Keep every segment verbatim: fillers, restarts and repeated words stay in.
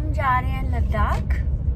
हम जा रहे हैं लद्दाख।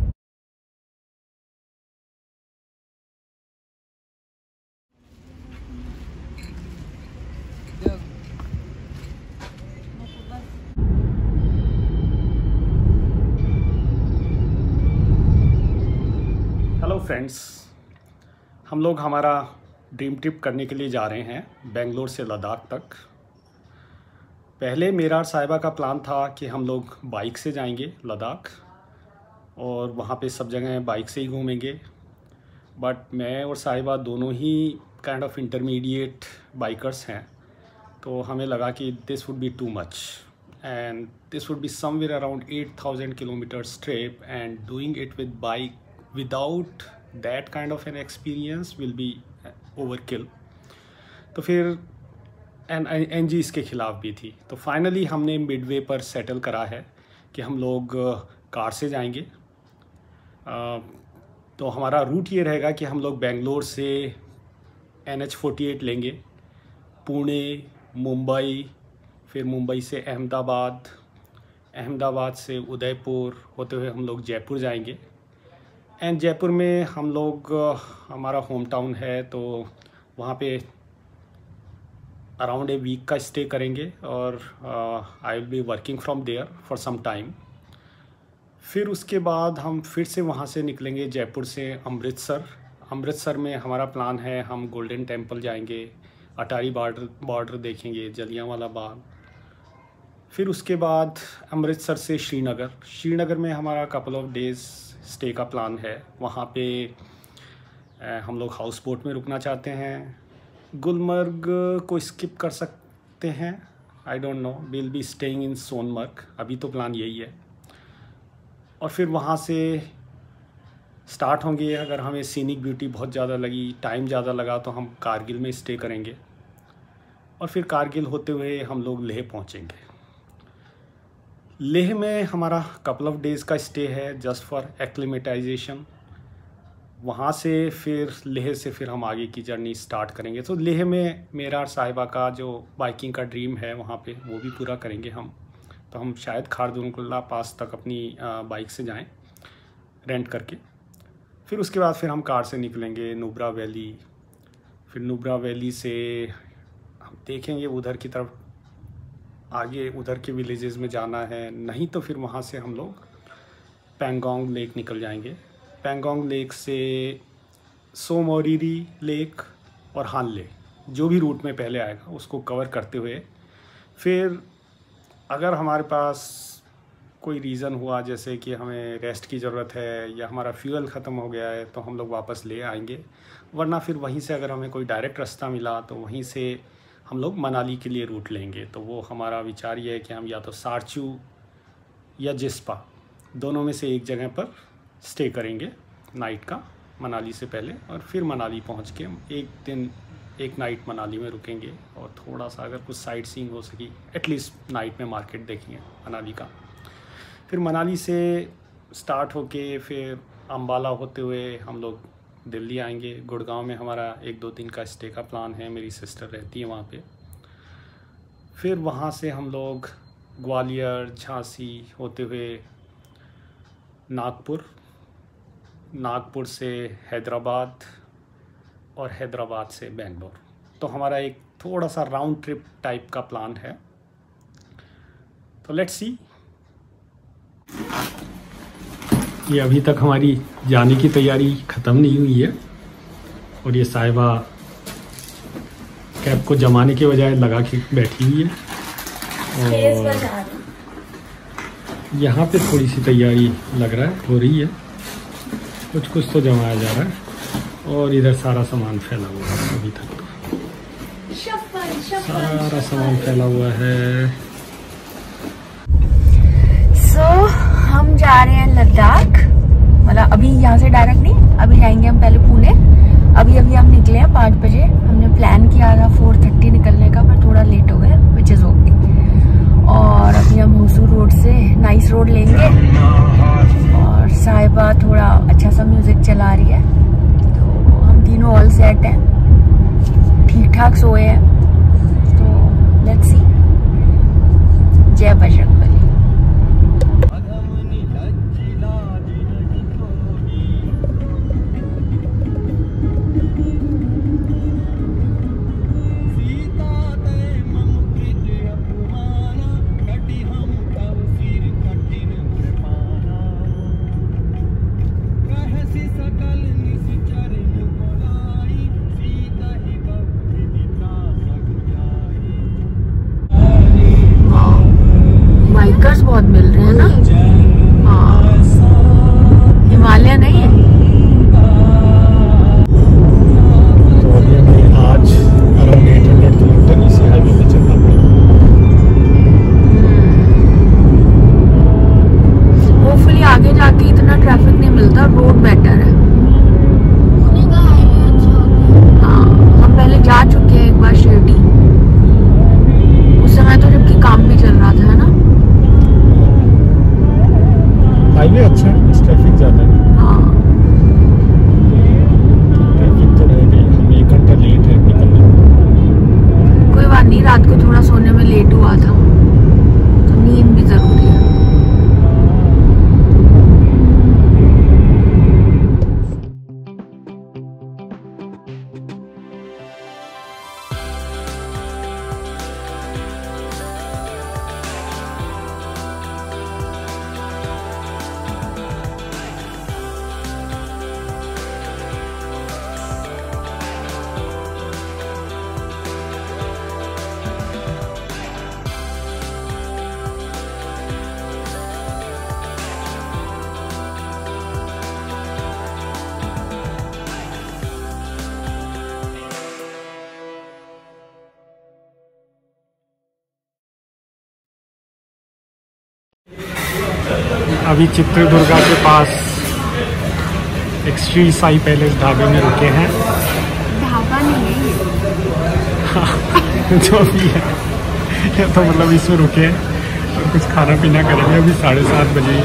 हेलो फ्रेंड्स, हम लोग हमारा ड्रीम ट्रिप करने के लिए जा रहे हैं बेंगलोर से लद्दाख तक। पहले मेरा और साहिबा का प्लान था कि हम लोग बाइक से जाएंगे लद्दाख और वहाँ पे सब जगह बाइक से ही घूमेंगे, बट मैं और साहिबा दोनों ही काइंड ऑफ इंटरमीडिएट बाइकर्स हैं, तो हमें लगा कि this would be too much and this would be somewhere around eight thousand kilometers trip and doing it with bike without that kind of an experience will be overkill. तो फिर N N G इसके ख़िलाफ़ भी थी, तो finally हमने Midway पर settle करा है कि हम लोग कार से जाएंगे। तो हमारा रूट ये रहेगा कि हम लोग बेंगलोर से एन एच फोर्टी एट लेंगे, पुणे, मुंबई, फिर मुंबई से अहमदाबाद, अहमदाबाद से उदयपुर होते हुए हम लोग जयपुर जाएंगे। एंड जयपुर में हम लोग हमारा होम टाउन है, तो वहाँ पे अराउंड ए वीक का स्टे करेंगे और I will be working from there for some time. फिर उसके बाद हम फिर से वहाँ से निकलेंगे जयपुर से अमृतसर। अमृतसर में हमारा प्लान है हम गोल्डन टेम्पल जाएंगे, अटारी बॉर्डर बॉर्डर देखेंगे, जलियांवाला बाग। फिर उसके बाद अमृतसर से श्रीनगर। श्रीनगर में हमारा कपल ऑफ डेज़ स्टे का प्लान है, वहाँ पे हम लोग हाउस बोट में रुकना चाहते हैं। गुलमर्ग को स्किप कर सकते हैं, I don't know, will be staying in Sonmarg, अभी तो प्लान यही है। और फिर वहाँ से स्टार्ट होंगे। अगर हमें सीनिक ब्यूटी बहुत ज़्यादा लगी, टाइम ज़्यादा लगा, तो हम कारगिल में स्टे करेंगे और फिर कारगिल होते हुए हम लोग लेह पहुँचेंगे। लेह में हमारा कपल ऑफ डेज़ का स्टे है जस्ट फॉर एक्लिमेटाइजेशन। वहाँ से फिर लेह से फिर हम आगे की जर्नी स्टार्ट करेंगे। तो लेह में मेरा और साहिबा का जो बाइकिंग का ड्रीम है वहाँ पे वो भी पूरा करेंगे हम। तो हम शायद खारदुंगला पास तक अपनी बाइक से जाएं रेंट करके। फिर उसके बाद फिर हम कार से निकलेंगे नुब्रा वैली। फिर नुब्रा वैली से हम देखेंगे उधर की तरफ, आगे उधर के विलेजेस में जाना है, नहीं तो फिर वहाँ से हम लोग पैंगोंग लेक निकल जाएंगे। पैंगोंग लेक से सोमोरिरी लेक और हान लेक, जो भी रूट में पहले आएगा उसको कवर करते हुए फिर अगर हमारे पास कोई रीज़न हुआ जैसे कि हमें रेस्ट की ज़रूरत है या हमारा फ्यूल ख़त्म हो गया है तो हम लोग वापस ले आएंगे, वरना फिर वहीं से अगर हमें कोई डायरेक्ट रास्ता मिला तो वहीं से हम लोग मनाली के लिए रूट लेंगे। तो वो हमारा विचार ये है कि हम या तो सारचू या जिस्पा दोनों में से एक जगह पर स्टे करेंगे नाइट का मनाली से पहले, और फिर मनाली पहुंच के हम एक दिन एक नाइट मनाली में रुकेंगे और थोड़ा सा अगर कुछ साइट सीइंग हो सकी एटलीस्ट नाइट में मार्केट देखेंगे मनाली का। फिर मनाली से स्टार्ट होके फिर अम्बाला होते हुए हम लोग दिल्ली आएंगे। गुड़गांव में हमारा एक दो दिन का स्टे का प्लान है, मेरी सिस्टर रहती है वहाँ पे। फिर वहाँ से हम लोग ग्वालियर, झांसी होते हुए नागपुर, नागपुर से हैदराबाद और हैदराबाद से बेंगलोर। तो हमारा एक थोड़ा सा राउंड ट्रिप टाइप का प्लान है। तो लेट्स सी। ये अभी तक हमारी जाने की तैयारी ख़त्म नहीं हुई है और ये साहिबा कैब को जमाने के बजाय लगा के बैठी हुई है और यहाँ पे थोड़ी सी तैयारी लग रहा है हो रही है, कुछ कुछ तो जमाया जा रहा है। और इधर सारा सामान फैला हुआ है, अभी तक तो सारा सामान फैला हुआ है। सो so, हम जा रहे हैं लद्दाख, मतलब अभी यहाँ से डायरेक्ट नहीं, अभी जाएंगे हम पहले पुणे। अभी अभी हम निकले हैं पाँच बजे। हमने प्लान किया था फोर थर्टी निकलने का, पर थोड़ा लेट हो गया, विच इज ओके। और अभी हम होसूर रोड से नाइस रोड लेंगे और साहिबा थोड़ा अच्छा सा म्यूजिक चला रही है, तो हम तीनों ऑल सेट हैं, ठीक ठाक सोए हैं। तो लेट्स सी। जय बजरंगबली। हाईवे अच्छा है, बस ट्रैफिक ज़्यादा है। हाँ ट्रैफिक तो रहेगा ही, हम एक घंटा लेट है निकलने। कोई बात नहीं, रात को थोड़ा सोने में लेट हुआ था तो नींद भी जरूरी है। अभी चित्रदुर्गा के पास एक श्री साई पैलेस ढाबे में रुके हैं। ढाबा नहीं है ये। जो भी है तो मतलब इसमें रुके हैं और कुछ खाना पीना करेंगे। अभी साढ़े सात बजे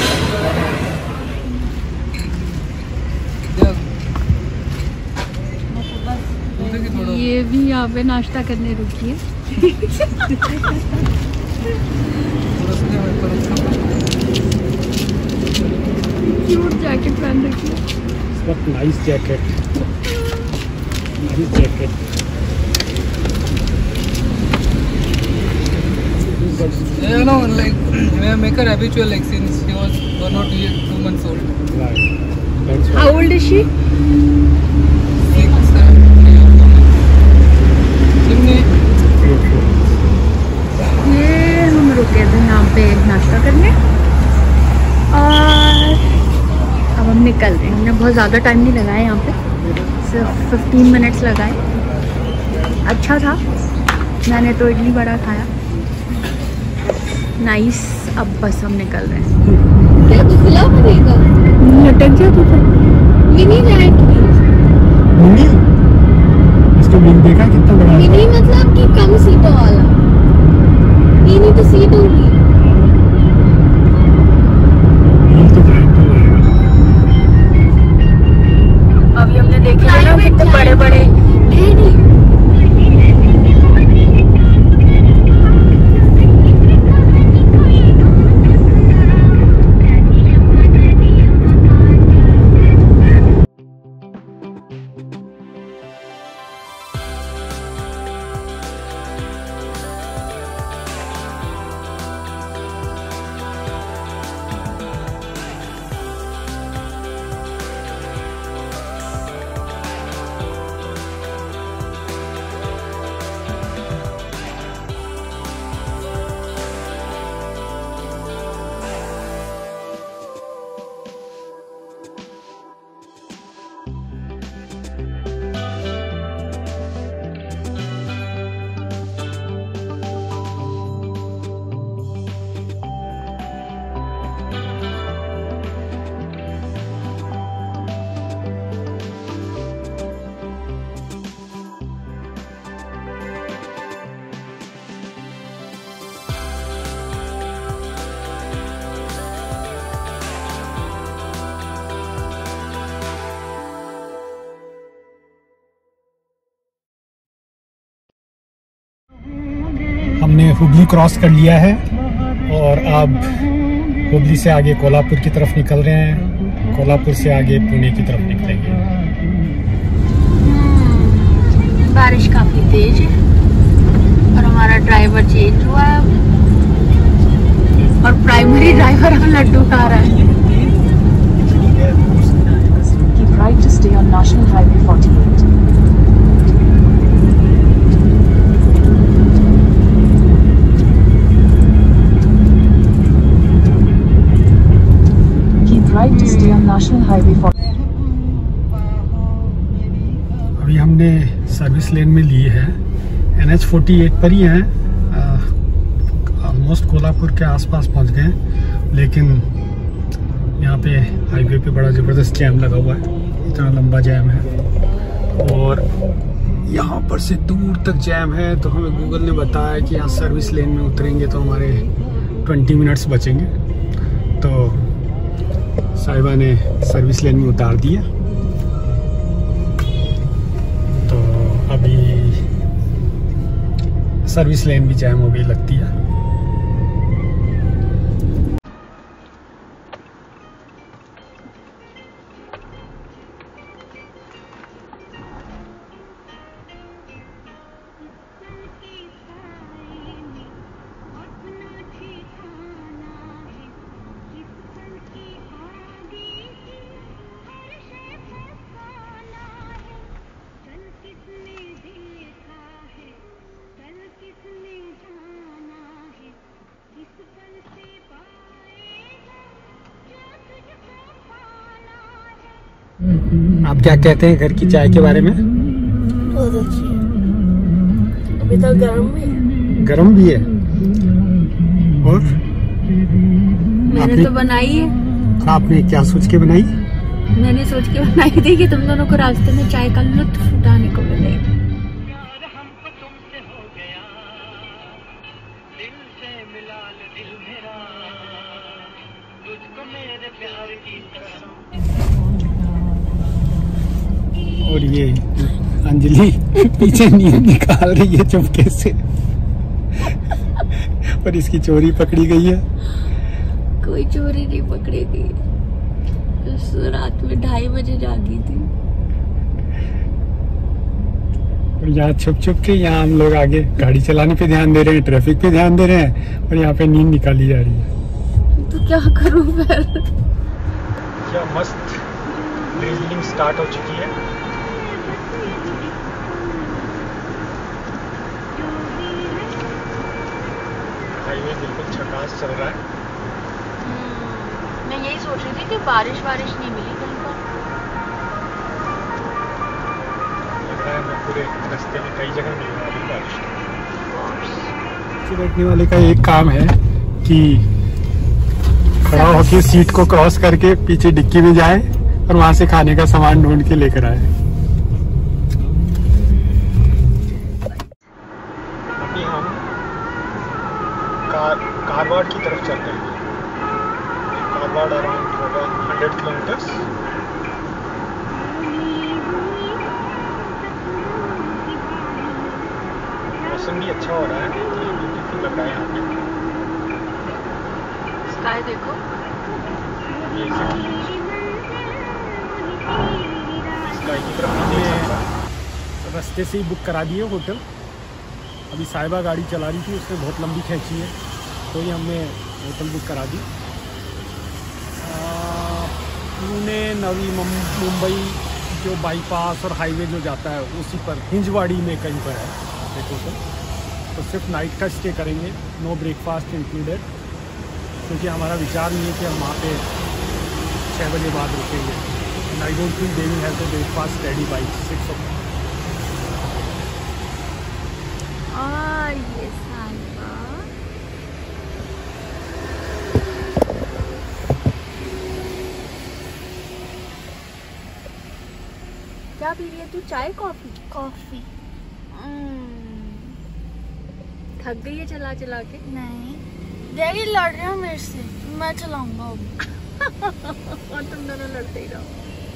ये भी यहाँ पे नाश्ता करने रुकी है। क्यूट जैकेट पहन रखी है। Nice jacket, nice jacket. You know, like we make her habitual, like since she was one or two, years, two months old. Right. That's How old is she? Six, seven, eight. ये हम रुके थे यहाँ पे नाश्ता करने और अब हम निकल रहे हैं। हमने बहुत ज़्यादा टाइम नहीं लगाया यहाँ पे, सिर्फ फिफ्टीन मिनट्स लगाए। अच्छा था, मैंने तो इडली बड़ा खाया। नाइस। अब बस हम निकल रहे हैं। क्या तू खुला पड़ेगा? लटक गया तू तो। Mini jacket. मिनी, इसको बिल देखा कितना बड़ा है? मिनी मतलब कि कम सीटों वाला। मिनी तो सीट होगी। बिल तो जाएगा तो अभी हमने देख लिया ना कितने बड़े बड़े हमने हुबली क्रॉस कर लिया है और अब हुबली से आगे कोल्हापुर की तरफ निकल रहे हैं। कोल्हापुर से आगे पुणे की तरफ निकलेंगे। बारिश काफी तेज है और हमारा ड्राइवर चेंज हुआ है और प्राइमरी ड्राइवर हम लड्डू खा रहा है। Keep right to stay on National Highway forty-eight. Keep right to stay on National Highway forty-eight. अभी हमने सर्विस लेन में ली है, एन एच फोर्टी एट पर ही हैं, ऑलमोस्ट कोल्हापुर के आसपास पहुंच गए, लेकिन यहाँ पे हाईवे पे बड़ा ज़बरदस्त जैम लगा हुआ है। इतना लंबा जैम है और यहाँ पर से दूर तक जैम है। तो हमें गूगल ने बताया कि यहाँ सर्विस लेन में उतरेंगे तो हमारे ट्वेंटी मिनट्स बचेंगे। तो साहिबा ने सर्विस लेन में उतार दिया, तो अभी सर्विस लेन भी जैम हो गई लगती है। आप क्या कहते हैं घर की चाय के बारे में? बहुत अच्छी है, अभी तक गर्म भी है। गर्म भी है। और मैंने तो बनाई है। आपने क्या सोच के बनाई? मैंने सोच के बनाई थी कि तुम दोनों को रास्ते में चाय का लुत्फ उठाने को मिले। और ये अंजलि पीछे नींद निकाल रही है चुपके से और इसकी चोरी पकड़ी गई है। कोई चोरी नहीं पकड़ी गई, उस रात में ढाई बजे जागी थी। और यहाँ छुप छुप के यहाँ हम लोग आगे गाड़ी चलाने पे ध्यान दे रहे हैं, ट्रैफिक पे ध्यान दे रहे हैं, और यहाँ पे नींद निकाली जा रही है। तो क्या करूँ फिर? क्या मस्त ड्रिजलिंग स्टार्ट हो चुकी है। हाईवे बिल्कुल झकास चल रहा है। मैं यही सोच रही थी कि बारिश बारिश नहीं मिली कहीं पर। लग रहा है मैं पूरे रास्ते में कई जगह मिलने वाली बारिश। बैठने वाले का एक काम है कि खड़ा होकर सीट को क्रॉस करके पीछे डिक्की में जाए और वहां से खाने का सामान ढूंढ के लेकर आए। अभी हम कार कारवाड़ की तरफ चल रहे हैं। कारवाड़ अराउंड होगा हंड्रेड किलोमीटर्स। मौसम भी अच्छा हो रहा है, ब्यूटीफुल लग रहा है यहाँ पे। स्काई देखो, स्काई की तरफ मुझे रास्ते से ही बुक करा दिए होटल। अभी साहिबा गाड़ी चला रही थी, उसने बहुत लंबी खींची है, तो ही हमने होटल बुक करा दी। पुणे नवी मुंबई जो बाईपास और हाईवे जो जाता है उसी पर हिंजवाड़ी में कहीं पर है एक होटल। तो सिर्फ नाइट का स्टे करेंगे, नो ब्रेकफास्ट इंक्लूडेड, क्योंकि हमारा विचार नहीं है कि हम वहाँ पे छः बजे बाद रुकेंगे। And I don't think they will have the breakfast ready by six o'clock. ये साहिबा क्या पी रही है तू? चाय कॉफी? कॉफी। थक गई है चला चला के? नहीं, डैडी लड़ रहे हो मेरे से, मैं चलाऊंगा अब। और तुम दोनों लड़ते ही रहो।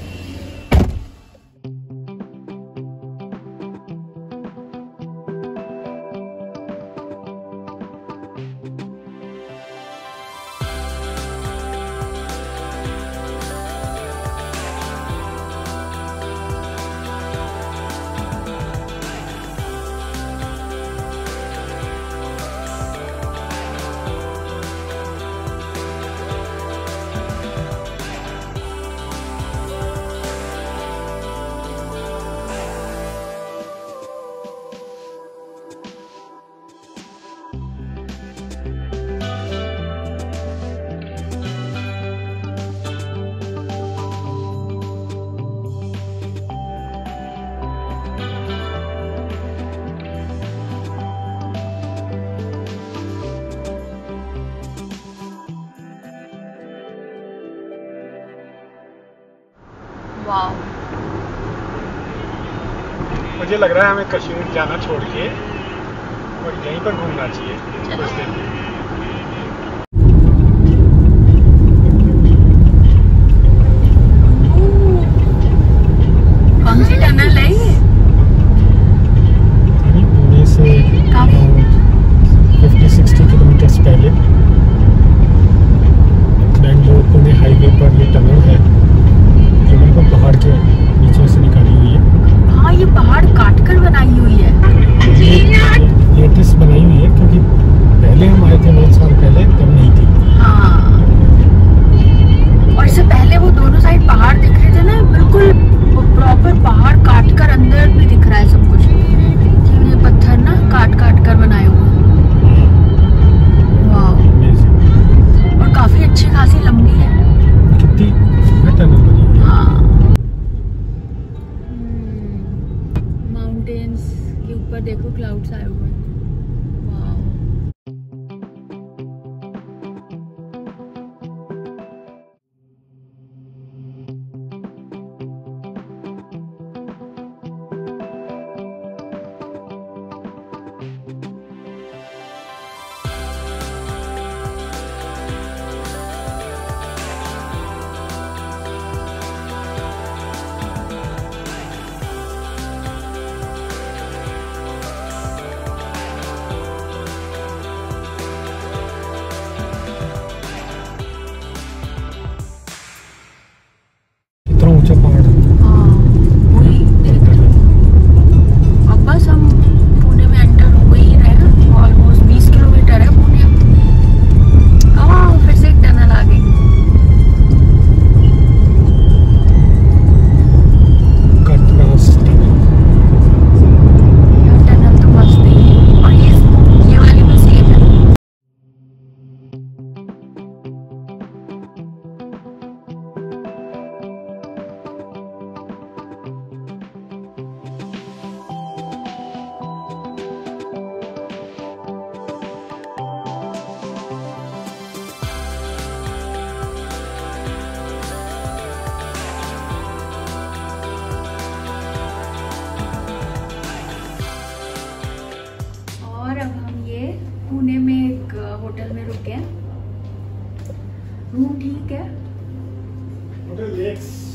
वाव, मुझे लग रहा है हमें कश्मीर जाना छोड़ के और यहीं पर घूमना चाहिए कुछ दिन। ठीक है। Hotel lakes